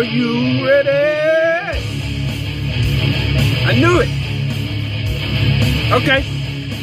Are you ready? I knew it. Okay.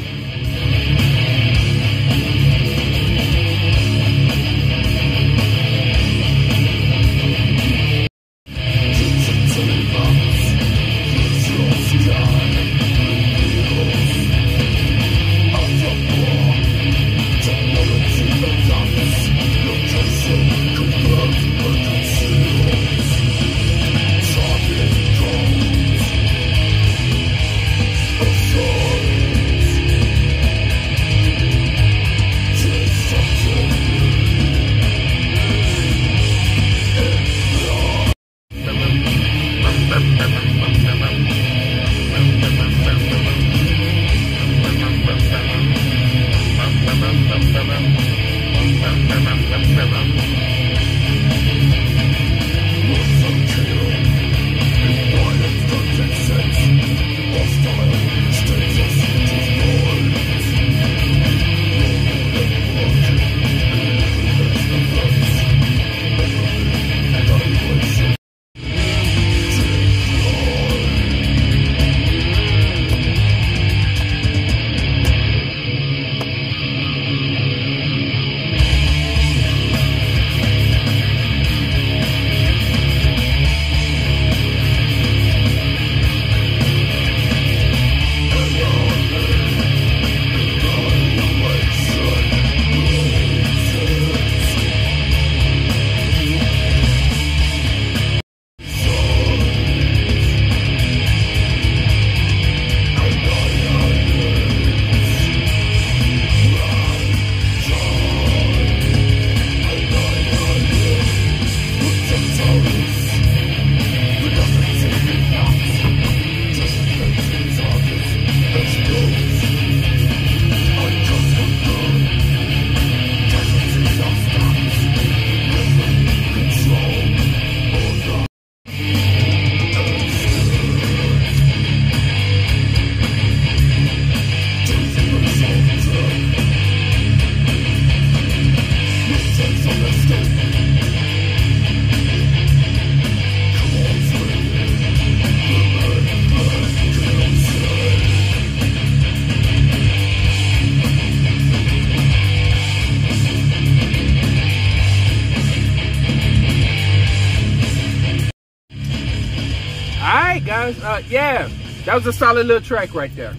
Alright guys, yeah, that was a solid little track right there.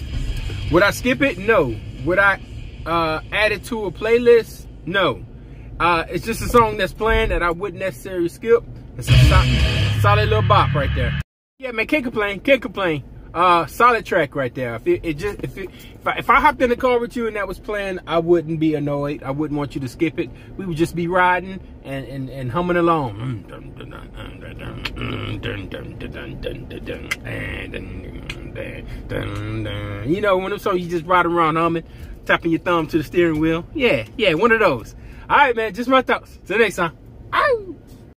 Would I skip it? No. Would I add it to a playlist? No. It's just a song that's playing that I wouldn't necessarily skip. It's a solid little bop right there. Yeah, man, can't complain, can't complain. Solid track right there. If I hopped in the car with you and that was playing, I wouldn't be annoyed. I wouldn't want you to skip it. We would just be riding and humming along. You know, when so you just ride around humming, tapping your thumb to the steering wheel. Yeah, one of those. All right, man, just my thoughts. Till next time. Ow!